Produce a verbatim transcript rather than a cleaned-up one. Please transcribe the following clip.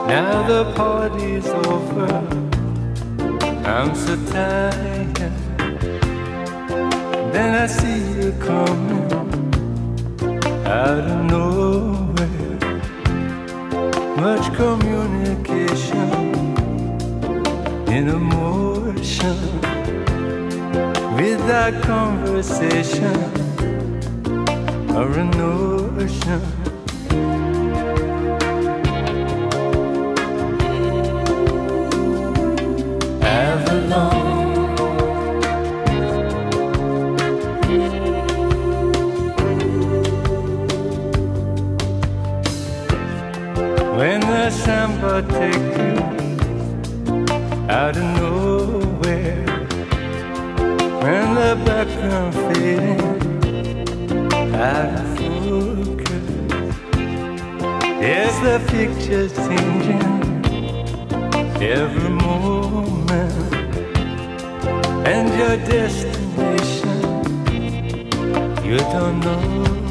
Now the party's over, I'm so tired. Then I see you coming out of nowhere. Much communication in emotion, without conversation or a notion. When the samba take you out of nowhere, when the background fading out of focus, yes, the picture's changing every moment, and your destination you don't know.